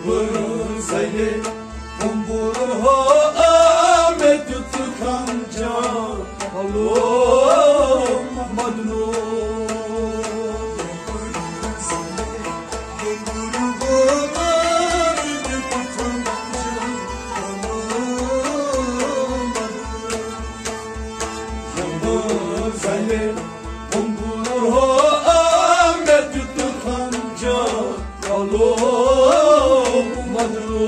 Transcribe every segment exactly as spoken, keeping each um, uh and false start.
Zeyli kumbur ho Ahmet tutanca Allah madnu Zeyli kumbur ho Ahmet tutanca Allah madnu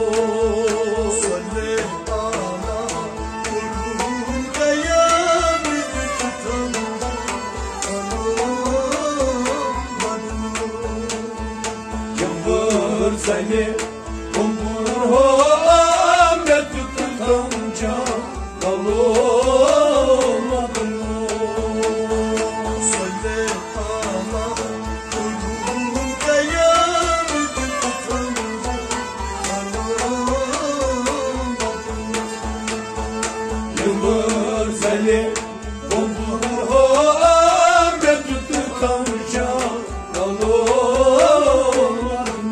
Seni kumbur ho Ahmet tutanca kalamadım Söyle bana uygun kıyamet tutanca kalamadım Yıllar seni kumbur ho Ahmet tutanca kalamadım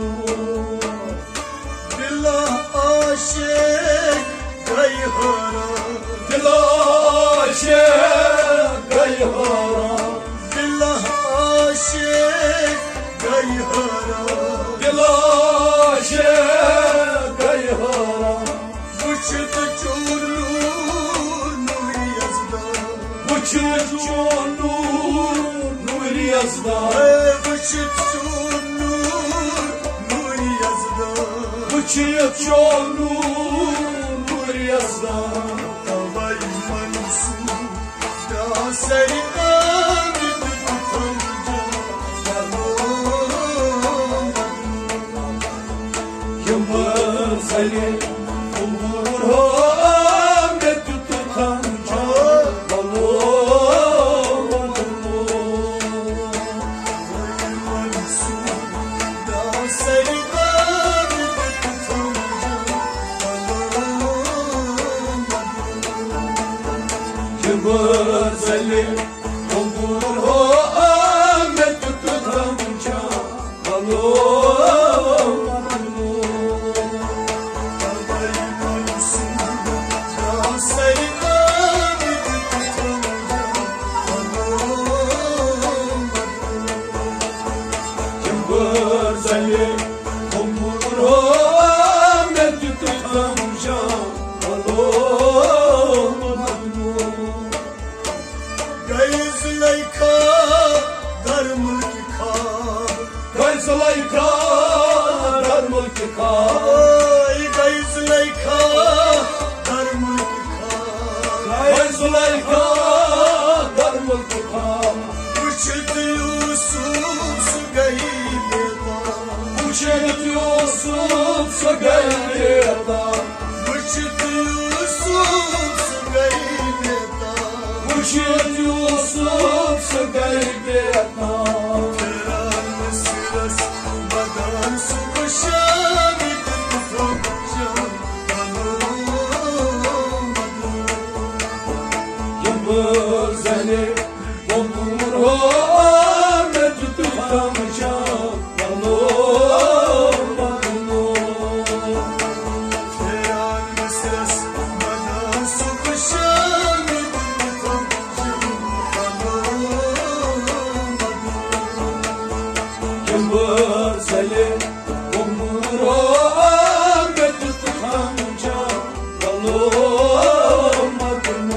Aşık gayhara Billah aşık gayhara Dil aşık gayhara Vıçıt çorlu nur yazda Vıçıt çorlu nur yazda Vıçıt çorlu nur yazda Vıçıt çorlu nur yazda Seni Ahmet tutanca Yıllar seni kumbur ho Ahmet tutanca Seni Ahmet tutanca Yıllar seni kumbur ho Ahmet tutanca Yıllar seni kumbur ho Ahmet tutanca Gayzlayka dar mulki ka Gayzlayka dar mulki ka Gayzlayka dar mulki ka Gayzlayka dar mulki ka Uçet Yusuf su gaybeda Uçet Yusuf su gaybeda Uçet Yusuf su gaybeda Uçet Yusuf su gaybeda Keran siras badan su başamit tutanca Yıllar seni kumbur ho Ahmet tutanca Keran siras badan su başamit Yıllar seni kumbur ho Ahmet tutanca kalamadım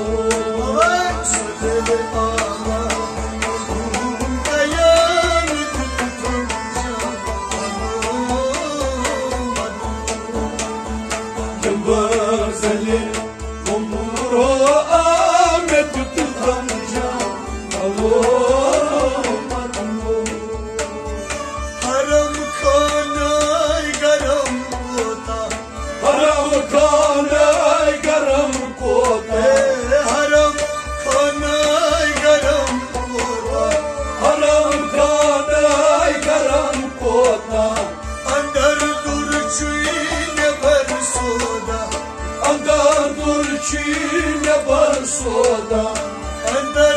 Söyle bana uygun kıyamet tutanca kalamadım Yıllar seni kumbur ho Ahmet tutanca kalamadım Haram kanay garam kota Haram kanay garam kota Haram kanay garam kota Haram kanay garam kota Andar durçine bar soda Andar durçine bar soda Andar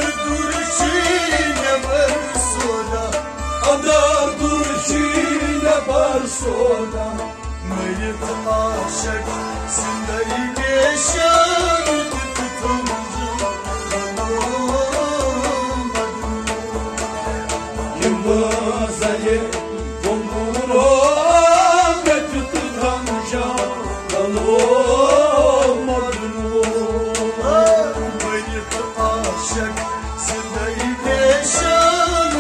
durçine bar soda Andar durçine bar soda Meyit aşık Sindayı geçen Tutunca Yımbızayı Kumburo Metu tutunca Meyit aşık Sindayı geçen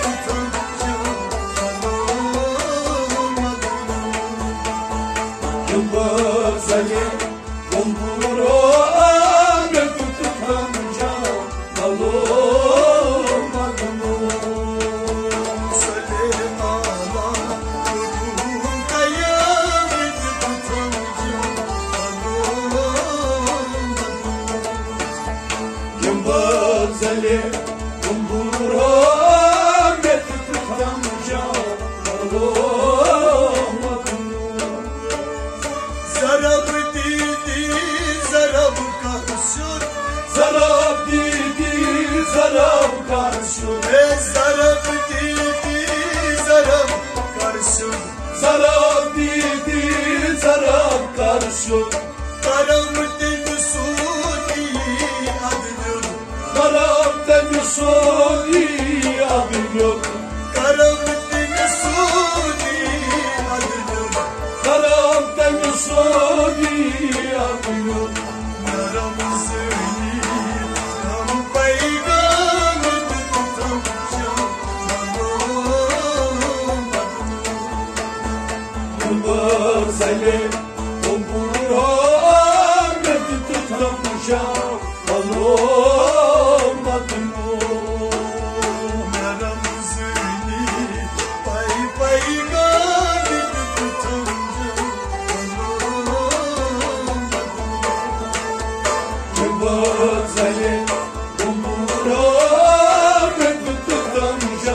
Yımbızayı Kumburo Metu tutunca Söyle ana Kurum kayamit tutunca Yımbızayı Kumburo Metu tutunca Zarab didi zarab karşın Zarab didi zarab karşın E zarab didi zarab karşın Zarab didi zarab karşın Karam temsudi adnur Karam temsudi adnur Karam temsudi adnur Karam temsudi adnur Karam zeyni Ram paygan tutunca Yımbızayı Kumburo Metu tutunca Karam zeyni Pay paygan Yımbızayı Kumburo Metu tutunca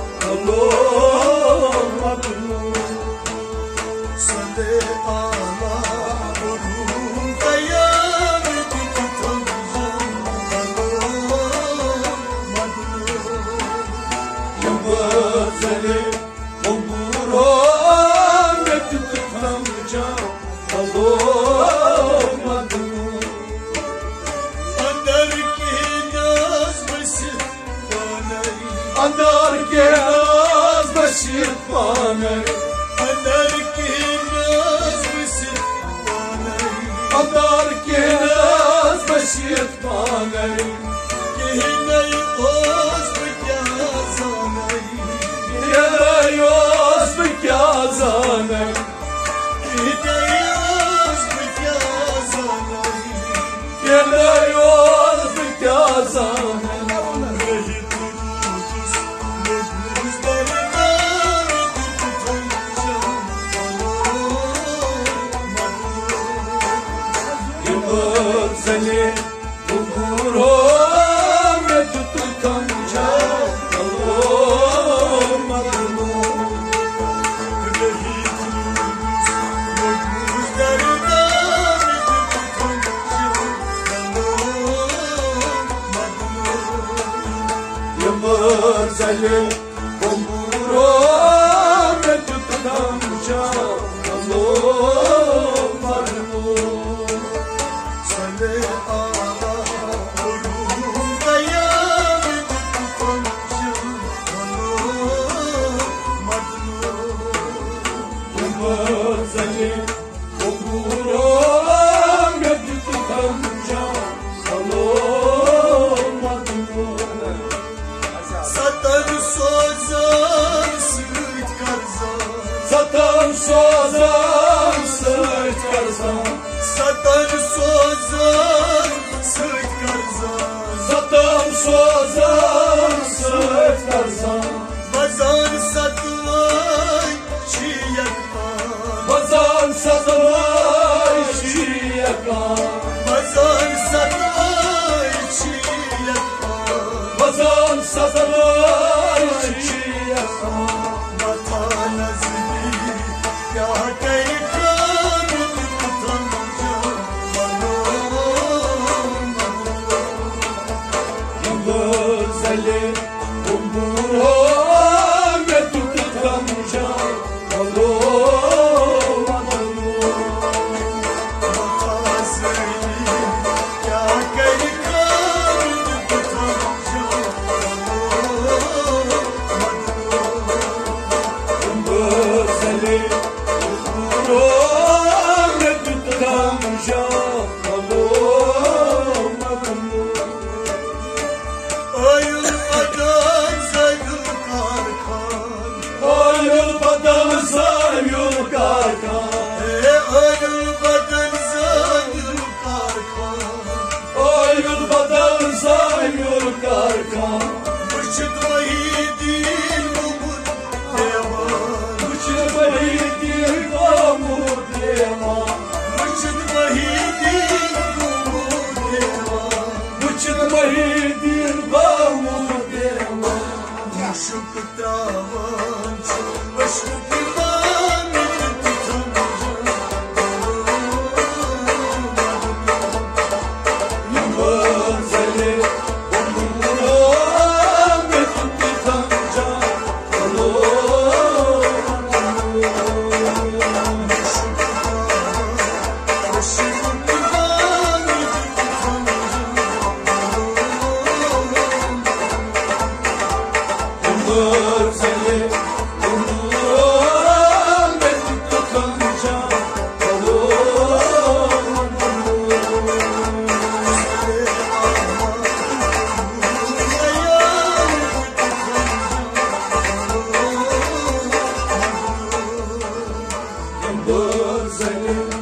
Söyle ana Kurum kayamit tutunca Yımbızayı Kumburo Metu tutunca Andar ke naz basit panay Andar ke naz basit panay Andar ke naz basit panay Kehinay oz bıkyazanay Kehinay oz bıkyazanay Kehinay oz bıkyazanay Kehinay oz bıkyazanay Yımbızayı Kumburo Metu tutunca Yımbızayı Kumburo Metu tutunca Söyle ana Kurum kayamit tutunca Yımbızayı Kumburo Metu tutunca Satan sozan süt karzan Satan sozan süt karzan Satan sozan süt karzan Satan sozan süt karzan Bazan satvay çiyakan Bazan satvay çiyakan Bazan satvay çiyakan Bazan satvay çiyakan Vatan azmi ya kaykan tutunca Yımbızayı Kumburo Metu tutunca Güzelim